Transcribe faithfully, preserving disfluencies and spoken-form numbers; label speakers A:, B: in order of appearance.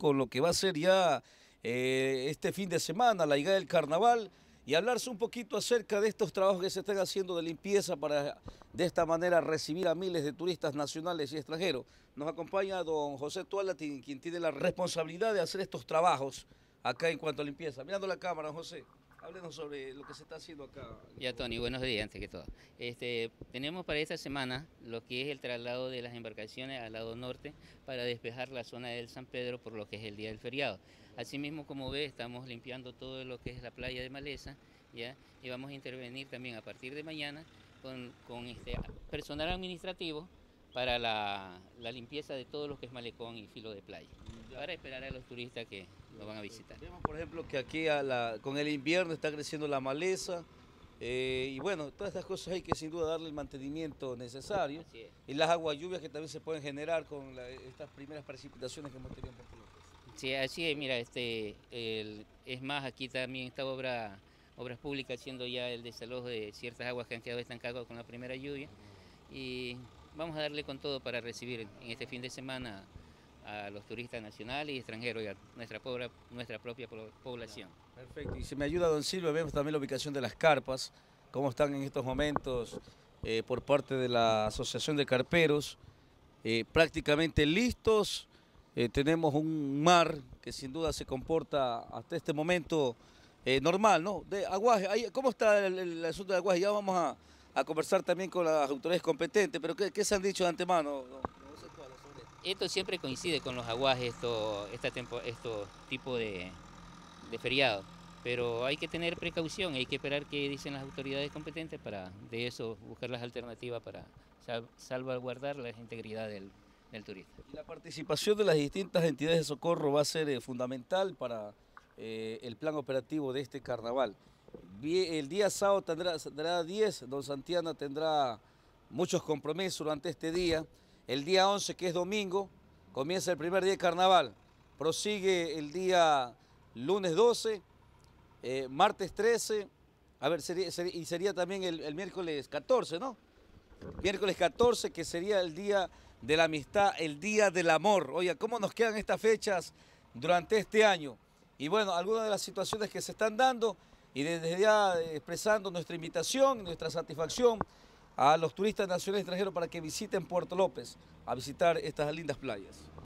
A: con lo que va a ser ya eh, este fin de semana, la llegada del carnaval, y hablarse un poquito acerca de estos trabajos que se están haciendo de limpieza para de esta manera recibir a miles de turistas nacionales y extranjeros. Nos acompaña don José Tuala, quien tiene la responsabilidad de hacer estos trabajos acá en cuanto a limpieza. Mirando la cámara, don José, háblenos sobre lo que se está haciendo acá.
B: Ya, Tony, buenos días antes que todo. Este, tenemos para esta semana lo que es el traslado de las embarcaciones al lado norte para despejar la zona del San Pedro por lo que es el día del feriado. Asimismo, como ve, estamos limpiando todo lo que es la playa de Maleza, ¿ya? Y vamos a intervenir también a partir de mañana con, con este personal administrativo para la, la limpieza de todo lo que es malecón y filo de playa, para esperar a los turistas que nos van a visitar.
A: Vemos, por ejemplo, que aquí a la, con el invierno está creciendo la maleza, eh, y bueno, todas estas cosas hay que sin duda darle el mantenimiento necesario.
B: Así es.
A: Y las aguas lluvias que también se pueden generar con la, estas primeras precipitaciones que hemos tenido en Puerto López.
B: Sí, así es, mira, este, el, es más, aquí también está obra, Obras Públicas haciendo ya el desalojo de ciertas aguas que han quedado estancadas con la primera lluvia, y vamos a darle con todo para recibir en este fin de semana a los turistas nacionales y extranjeros y a nuestra, pobre, nuestra propia población.
A: Perfecto, y si me ayuda don Silvio, vemos también la ubicación de las carpas, cómo están en estos momentos eh, por parte de la Asociación de Carperos, eh, prácticamente listos. Eh, tenemos un mar que sin duda se comporta hasta este momento eh, normal, ¿no? De aguaje, ahí, ¿cómo está el, el asunto de aguaje? Ya vamos a, a conversar también con las autoridades competentes, pero ¿qué, qué se han dicho de antemano? No, no sé cuál, sobre esto.
B: Esto siempre coincide con los aguajes, esto, esta tempo, estos tipos de, de feriados, pero hay que tener precaución, hay que esperar qué dicen las autoridades competentes para de eso buscar las alternativas para sal, salvaguardar la integridad del del turista.
A: Y la participación de las distintas entidades de socorro va a ser eh, fundamental para eh, el plan operativo de este carnaval. El día sábado tendrá, tendrá diez, don Santiana tendrá muchos compromisos durante este día. El día once, que es domingo, comienza el primer día de carnaval. Prosigue el día lunes doce, eh, martes trece, a ver, sería, sería, y sería también el, el miércoles catorce, ¿no? Miércoles catorce, que sería el día de la amistad, el día del amor. Oiga, ¿cómo nos quedan estas fechas durante este año? Y bueno, algunas de las situaciones que se están dando, y desde ya expresando nuestra invitación, nuestra satisfacción a los turistas nacionales y extranjeros para que visiten Puerto López, a visitar estas lindas playas.